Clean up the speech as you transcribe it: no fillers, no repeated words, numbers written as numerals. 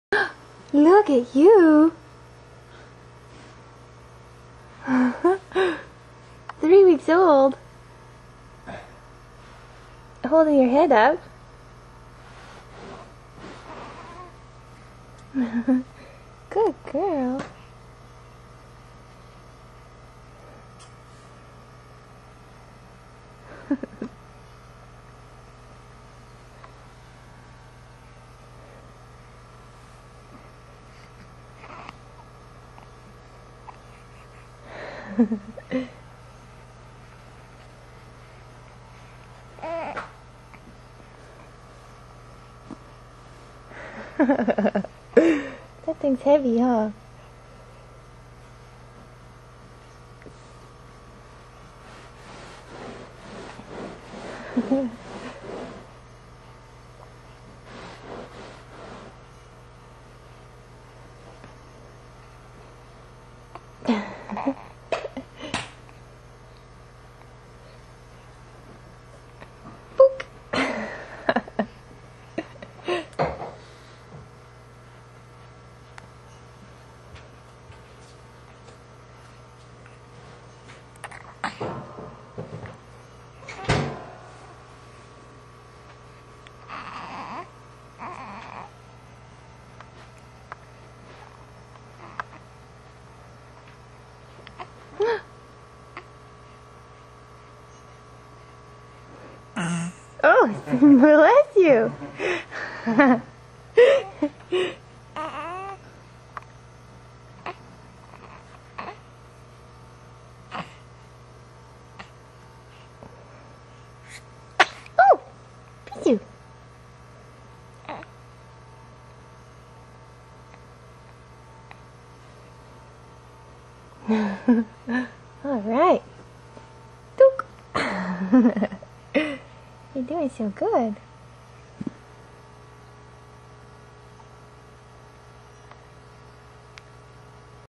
Look at you. 3 weeks old. Holding your head up. Good girl. That thing's heavy, huh? Oh, bless you. Oh, bless you. All right. You're doing so good.